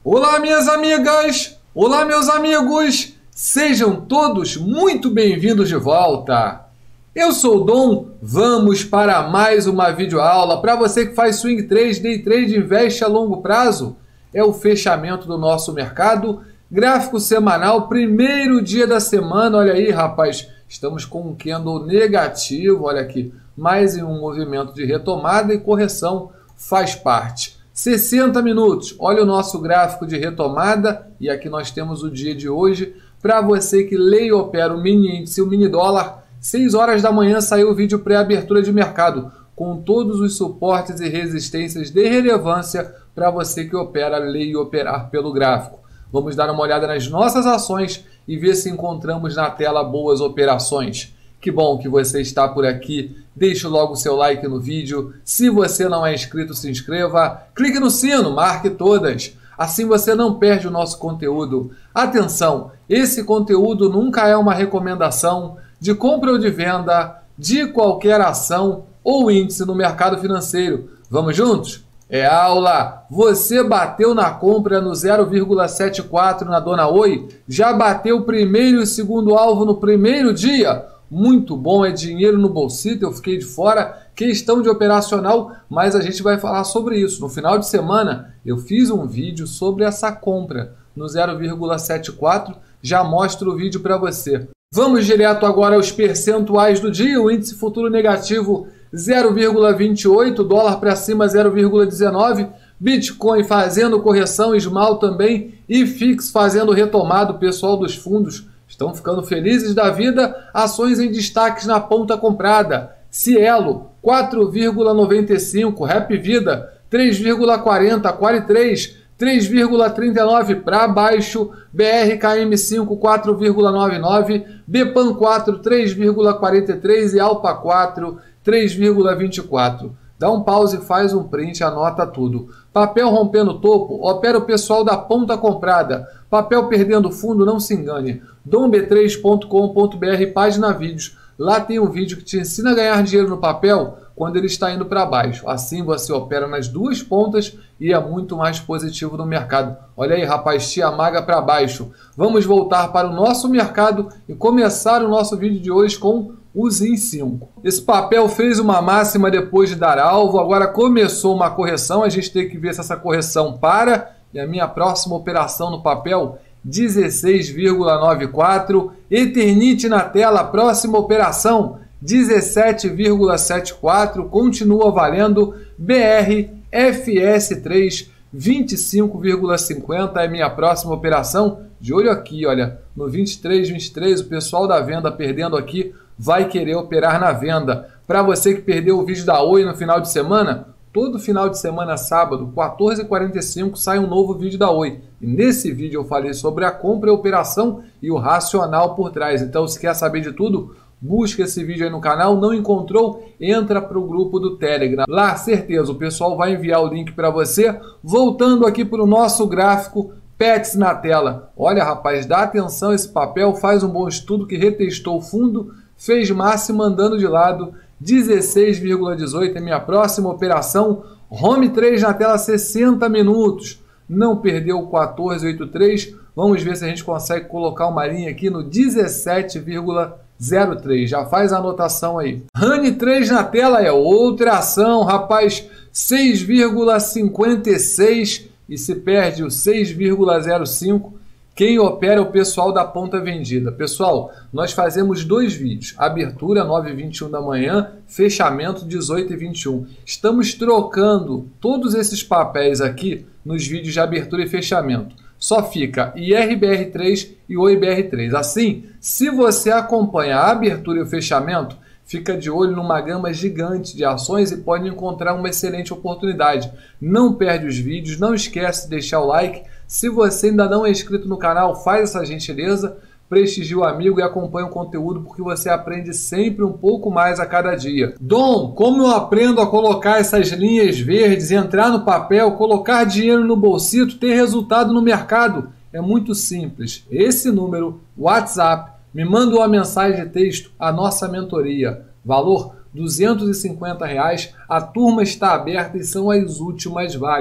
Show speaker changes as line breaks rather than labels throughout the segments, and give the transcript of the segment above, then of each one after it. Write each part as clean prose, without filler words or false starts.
Olá, minhas amigas! Olá, meus amigos! Sejam todos muito bem-vindos de volta! Eu sou o Dom, vamos para mais uma videoaula. Para você que faz swing trade, day trade, investe a longo prazo, é o fechamento do nosso mercado. Gráfico semanal, primeiro dia da semana, olha aí, rapaz, estamos com um candle negativo, olha aqui, mais em um movimento de retomada e correção faz parte. 60 minutos, olha o nosso gráfico de retomada e aqui nós temos o dia de hoje. Para você que lê e opera o mini índice e o mini dólar, 6 horas da manhã saiu o vídeo pré-abertura de mercado com todos os suportes e resistências de relevância para você que opera, lê e operar pelo gráfico. Vamos dar uma olhada nas nossas ações e ver se encontramos na tela boas operações. Que bom que você está por aqui. Deixe logo o seu like no vídeo. Se você não é inscrito, se inscreva. Clique no sino, marque todas. Assim você não perde o nosso conteúdo. Atenção, esse conteúdo nunca é uma recomendação de compra ou de venda de qualquer ação ou índice no mercado financeiro. Vamos juntos? É aula! Você bateu na compra no 0,74 na Dona Oi? Já bateu o primeiro e o segundo alvo no primeiro dia? Muito bom, é dinheiro no bolsito, eu fiquei de fora, questão de operacional, mas a gente vai falar sobre isso. No final de semana eu fiz um vídeo sobre essa compra no 0,74, já mostro o vídeo para você. Vamos direto agora aos percentuais do dia. O índice futuro negativo 0,28, dólar para cima 0,19, Bitcoin fazendo correção, Small também e Fix fazendo retomada. O pessoal dos fundos estão ficando felizes da vida. Ações em destaques na ponta comprada. Cielo 4,95, Rap Vida 3,40, Quali3 3,39 para baixo, BRKM5 4,99, Bepan 4 3,43 e Alpa 4 3,24. Dá um pause, faz um print, anota tudo. Papel rompendo topo, opera o pessoal da ponta comprada. Papel perdendo fundo, não se engane. dom3.com.br, página vídeos. Lá tem um vídeo que te ensina a ganhar dinheiro no papel quando ele está indo para baixo. Assim você opera nas duas pontas e é muito mais positivo no mercado. Olha aí, rapaz, tia maga para baixo. Vamos voltar para o nosso mercado e começar o nosso vídeo de hoje com o ZIM5. Esse papel fez uma máxima depois de dar alvo, agora começou uma correção, a gente tem que ver se essa correção para, e a minha próxima operação no papel 16,94, Eternite na tela, próxima operação 17,74, continua valendo, BRFS3 25,50 é minha próxima operação. De olho aqui, olha, no 23,23 o pessoal da venda perdendo aqui vai querer operar na venda. Para você que perdeu o vídeo da Oi no final de semana, todo final de semana, sábado, 14h45, sai um novo vídeo da Oi. E nesse vídeo eu falei sobre a compra e a operação e o racional por trás. Então, se quer saber de tudo, busca esse vídeo aí no canal. Não encontrou? Entra para o grupo do Telegram. Lá, certeza, o pessoal vai enviar o link para você. Voltando aqui para o nosso gráfico, PETS na tela. Olha, rapaz, dá atenção a esse papel, faz um bom estudo que retestou o fundo, fez máxima andando de lado, 16,18 é minha próxima operação. Home 3 na tela, 60 minutos. Não perdeu o 14,83. Vamos ver se a gente consegue colocar uma linha aqui no 17,03. Já faz a anotação aí. Honey 3 na tela é outra ação, rapaz. 6,56 e se perde o 6,05. Quem opera é o pessoal da ponta vendida. Pessoal, nós fazemos dois vídeos. Abertura 9h21 da manhã, fechamento 18h21. Estamos trocando todos esses papéis aqui nos vídeos de abertura e fechamento. Só fica IRBR3 e OIBR3. Assim, se você acompanha a abertura e o fechamento, fica de olho numa gama gigante de ações e pode encontrar uma excelente oportunidade. Não perde os vídeos, não esquece de deixar o like. Se você ainda não é inscrito no canal, faz essa gentileza, prestigie o amigo e acompanhe o conteúdo porque você aprende sempre um pouco mais a cada dia. Dom, como eu aprendo a colocar essas linhas verdes, entrar no papel, colocar dinheiro no bolsito, ter resultado no mercado? É muito simples. Esse número, WhatsApp, me manda uma mensagem de texto, a nossa mentoria. Valor R$ 250, a turma está aberta e são as últimas vagas.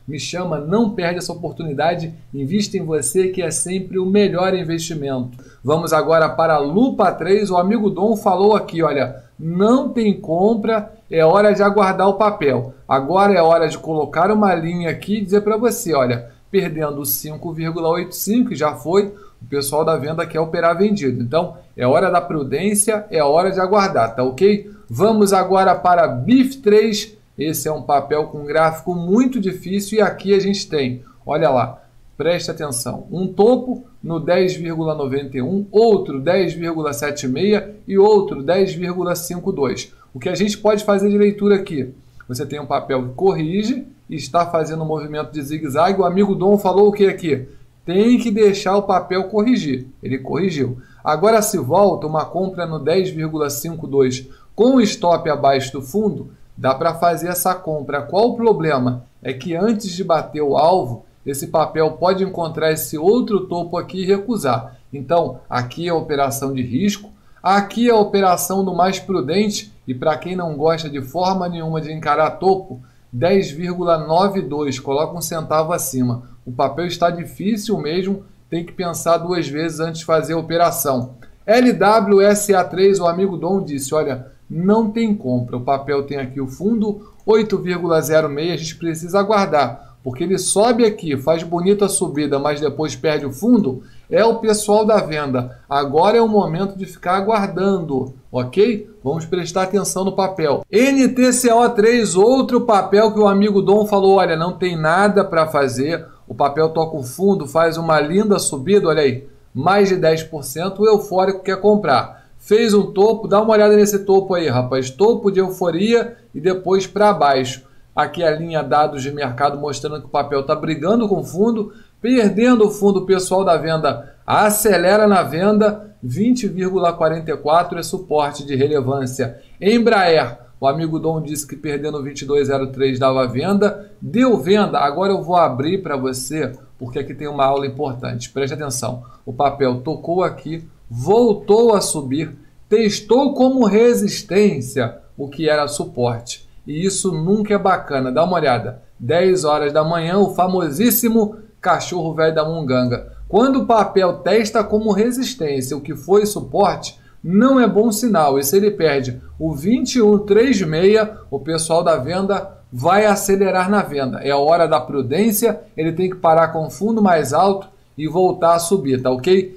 me chama, não perde essa oportunidade, invista em você que é sempre o melhor investimento. Vamos agora para a Lupa 3, o amigo Dom falou aqui, olha, não tem compra, é hora de aguardar o papel. Agora é hora de colocar uma linha aqui e dizer para você, olha, perdendo 5,85, já foi, o pessoal da venda quer operar vendido. Então, é hora da prudência, é hora de aguardar, tá ok? Vamos agora para BIF 3, esse é um papel com gráfico muito difícil e aqui a gente tem, olha lá, preste atenção, um topo no 10,91, outro 10,76 e outro 10,52. O que a gente pode fazer de leitura aqui? Você tem um papel que corrige e está fazendo um movimento de zigue-zague. O amigo Dom falou o que aqui? Tem que deixar o papel corrigir. Ele corrigiu. Agora se volta uma compra no 10,52 com o stop abaixo do fundo, dá para fazer essa compra. Qual o problema? É que antes de bater o alvo, esse papel pode encontrar esse outro topo aqui e recusar. Então, aqui é a operação de risco, aqui é a operação do mais prudente e para quem não gosta de forma nenhuma de encarar topo, 10,92, coloca um centavo acima. O papel está difícil mesmo, tem que pensar duas vezes antes de fazer a operação. LWSA3, o amigo Dom disse, olha, não tem compra. O papel tem aqui o fundo 8,06, a gente precisa aguardar, porque ele sobe aqui, faz bonita subida, mas depois perde o fundo. É o pessoal da venda. Agora é o momento de ficar aguardando, ok? Vamos prestar atenção no papel. NTCO3, outro papel que o amigo Dom falou, olha, não tem nada para fazer. O papel toca o fundo, faz uma linda subida, olha aí, mais de 10%, o eufórico quer comprar. Fez um topo, dá uma olhada nesse topo aí, rapaz. Topo de euforia e depois para baixo. Aqui a linha dados de mercado mostrando que o papel está brigando com o fundo, perdendo o fundo, o pessoal da venda acelera na venda, 20,44 é suporte de relevância. Embraer, o amigo Dom disse que perdendo 22,03 dava venda, deu venda. Agora eu vou abrir para você, porque aqui tem uma aula importante. Preste atenção, o papel tocou aqui, voltou a subir, testou como resistência o que era suporte. E isso nunca é bacana. Dá uma olhada. 10 horas da manhã, o famosíssimo cachorro velho da munganga. Quando o papel testa como resistência o que foi suporte, não é bom sinal. E se ele perde o 21,36, o pessoal da venda vai acelerar na venda. É a hora da prudência, ele tem que parar com o fundo mais alto e voltar a subir, tá ok?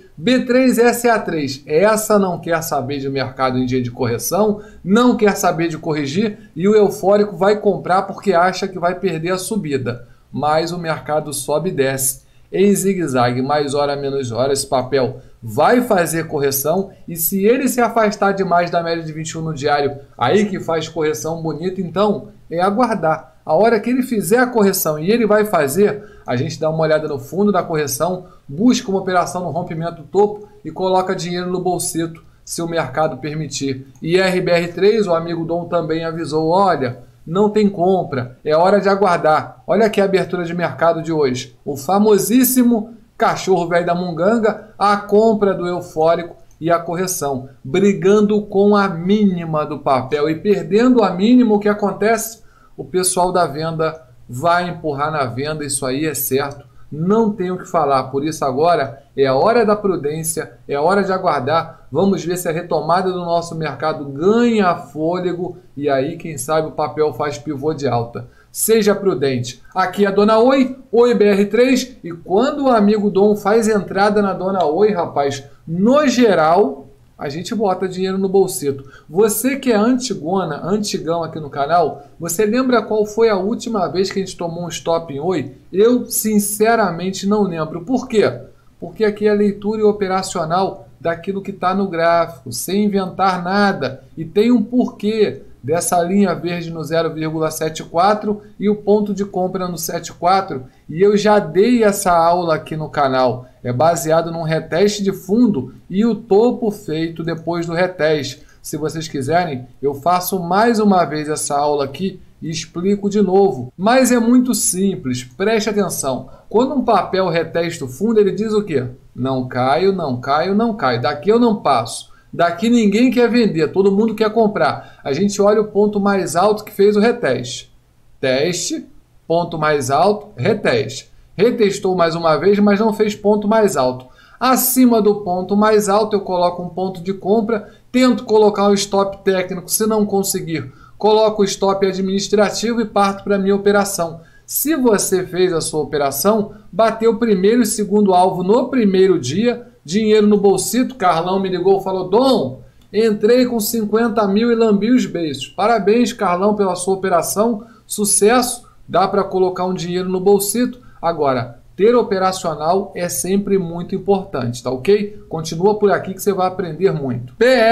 B3SA3, essa não quer saber de mercado em dia de correção, não quer saber de corrigir e o eufórico vai comprar porque acha que vai perder a subida. Mas o mercado sobe e desce em zigue-zague, mais hora menos hora, esse papel vai fazer correção e se ele se afastar demais da média de 21 no diário, aí que faz correção bonita, então é aguardar. A hora que ele fizer a correção e ele vai fazer, a gente dá uma olhada no fundo da correção, busca uma operação no rompimento do topo e coloca dinheiro no bolsito, se o mercado permitir. E RBR3, o amigo Dom também avisou, olha, não tem compra, é hora de aguardar. Olha aqui a abertura de mercado de hoje. O famosíssimo cachorro velho da munganga, a compra do eufórico e a correção, brigando com a mínima do papel e perdendo a mínima, o que acontece? O pessoal da venda vai empurrar na venda, isso aí é certo, não tem o que falar. Por isso agora é a hora da prudência, é a hora de aguardar. Vamos ver se a retomada do nosso mercado ganha fôlego e aí quem sabe o papel faz pivô de alta. Seja prudente. Aqui é a Dona Oi, Oi BR3, e quando o amigo Dom faz entrada na Dona Oi, rapaz, no geral a gente bota dinheiro no bolsito. Você que é antigão aqui no canal, você lembra qual foi a última vez que a gente tomou um stop em Oi? Eu, sinceramente, não lembro. Por quê? Porque aqui é a leitura operacional daquilo que está no gráfico, sem inventar nada. E tem um porquê dessa linha verde no 0,74 e o ponto de compra no 7,4. E eu já dei essa aula aqui no canal. É baseado num reteste de fundo e o topo feito depois do reteste. Se vocês quiserem, eu faço mais uma vez essa aula aqui e explico de novo. Mas é muito simples, preste atenção. Quando um papel reteste o fundo, ele diz o quê? Não caio, não caio, não caio. Daqui eu não passo. Daqui ninguém quer vender, todo mundo quer comprar. A gente olha o ponto mais alto que fez o reteste. Teste, ponto mais alto, reteste. Retestou mais uma vez, mas não fez ponto mais alto. Acima do ponto mais alto eu coloco um ponto de compra, tento colocar um stop técnico, se não conseguir, coloco o stop administrativo e parto para a minha operação. Se você fez a sua operação, bateu o primeiro e segundo alvo no primeiro dia, dinheiro no bolsito, Carlão me ligou e falou: Dom, entrei com 50 mil e lambi os beiços. Parabéns, Carlão, pela sua operação, sucesso, dá para colocar um dinheiro no bolsito. Agora, ter operacional é sempre muito importante, tá ok? Continua por aqui que você vai aprender muito.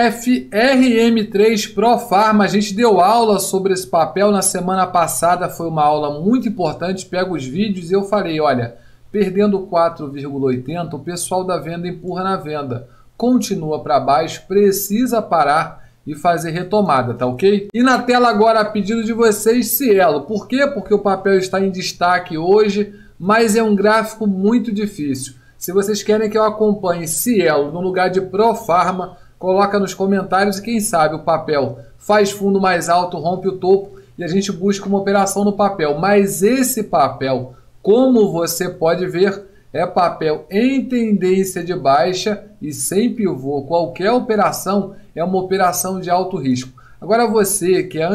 PFRM3 Profarma, a gente deu aula sobre esse papel na semana passada, foi uma aula muito importante, pega os vídeos e eu falei, olha, perdendo 4,80, o pessoal da venda empurra na venda, continua para baixo, precisa parar e fazer retomada, tá ok? E na tela agora, a pedido de vocês, Cielo. Por quê? Porque o papel está em destaque hoje, mas é um gráfico muito difícil. Se vocês querem que eu acompanhe Cielo no lugar de Profarma, coloca nos comentários e quem sabe o papel faz fundo mais alto, rompe o topo e a gente busca uma operação no papel. Mas esse papel, como você pode ver, é papel em tendência de baixa e sem pivô. Qualquer operação é uma operação de alto risco. Agora você que é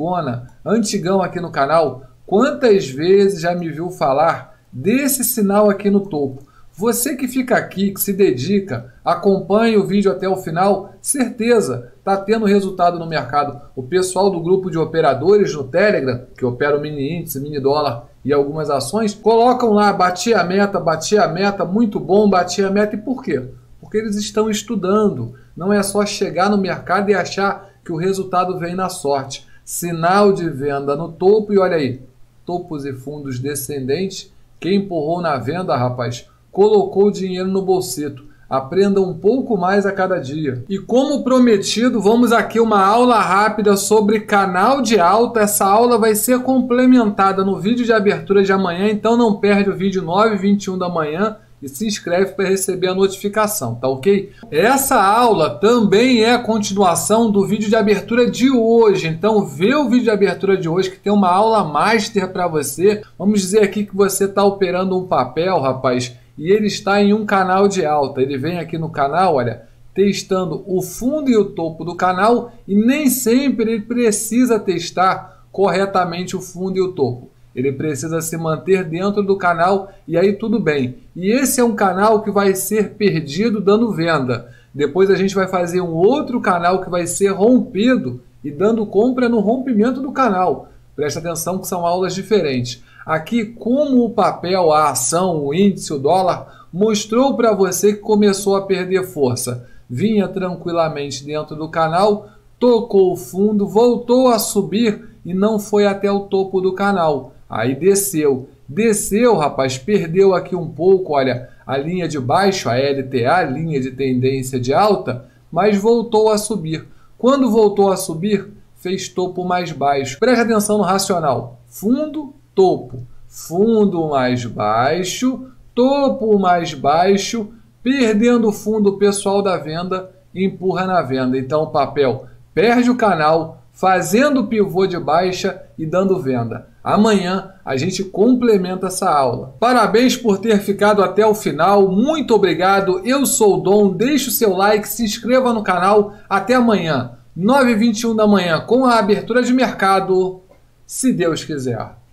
antigão aqui no canal, quantas vezes já me viu falar desse sinal aqui no topo? Você que fica aqui, que se dedica, acompanha o vídeo até o final, certeza, está tendo resultado no mercado. O pessoal do grupo de operadores no Telegram, que opera o mini índice, mini dólar e algumas ações, colocam lá, bati a meta, muito bom, bati a meta. E por quê? Porque eles estão estudando. Não é só chegar no mercado e achar que o resultado vem na sorte. Sinal de venda no topo e olha aí, topos e fundos descendentes. Quem empurrou na venda, rapaz, colocou o dinheiro no bolsito. Aprenda um pouco mais a cada dia. E como prometido, vamos aqui uma aula rápida sobre canal de alta. Essa aula vai ser complementada no vídeo de abertura de amanhã, então não perde o vídeo 9h21 da manhã e se inscreve para receber a notificação, tá ok? Essa aula também é a continuação do vídeo de abertura de hoje, então vê o vídeo de abertura de hoje que tem uma aula master para você. Vamos dizer aqui que você está operando um papel, rapaz, e ele está em um canal de alta. Ele vem aqui no canal, olha, testando o fundo e o topo do canal e nem sempre ele precisa testar corretamente o fundo e o topo. Ele precisa se manter dentro do canal e aí tudo bem. E esse é um canal que vai ser perdido dando venda. Depois a gente vai fazer um outro canal que vai ser rompido e dando compra no rompimento do canal. Presta atenção que são aulas diferentes. Aqui, como o papel, a ação, o índice, o dólar, mostrou para você que começou a perder força. Vinha tranquilamente dentro do canal, tocou o fundo, voltou a subir e não foi até o topo do canal. Aí desceu. Desceu, rapaz, perdeu aqui um pouco, olha, a linha de baixo, a LTA, linha de tendência de alta, mas voltou a subir. Quando voltou a subir, fez topo mais baixo. Preste atenção no racional. Fundo, topo, fundo mais baixo, topo mais baixo, perdendo o fundo, o pessoal da venda empurra na venda. Então o papel perde o canal, fazendo pivô de baixa e dando venda. Amanhã a gente complementa essa aula. Parabéns por ter ficado até o final, muito obrigado, eu sou o Dom, deixe o seu like, se inscreva no canal, até amanhã, 9h21 da manhã, com a abertura de mercado, se Deus quiser.